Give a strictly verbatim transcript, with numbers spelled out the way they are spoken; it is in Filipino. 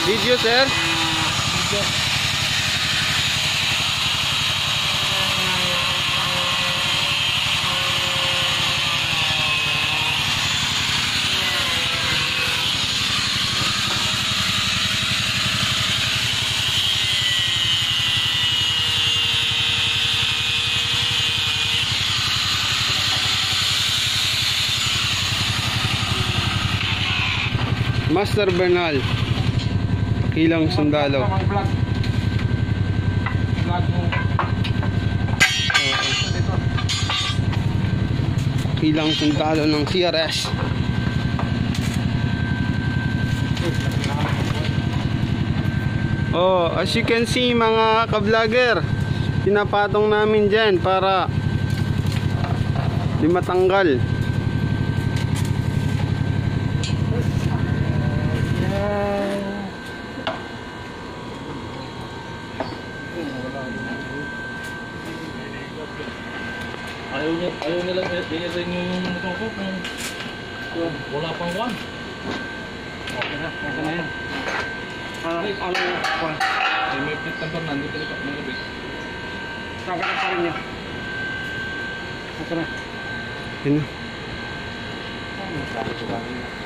Video, sir. Video. Master Bernal, kilang sundalo. Vlog. Vlog mo. Kilang sundalo ng C R S. Oh, as you can see mga ka-vlogger, pinapatong namin dyan para di matanggal. Ayaw niya, ayaw nilang i-ring yung motor ko kung wala pang one. Okay na, okay na yan. Ano, ano, one. Ay, may plate number na, hindi ka mga bit. Saka na pa rin niya. Okay na. Yun na. Ano, sabi ko ba?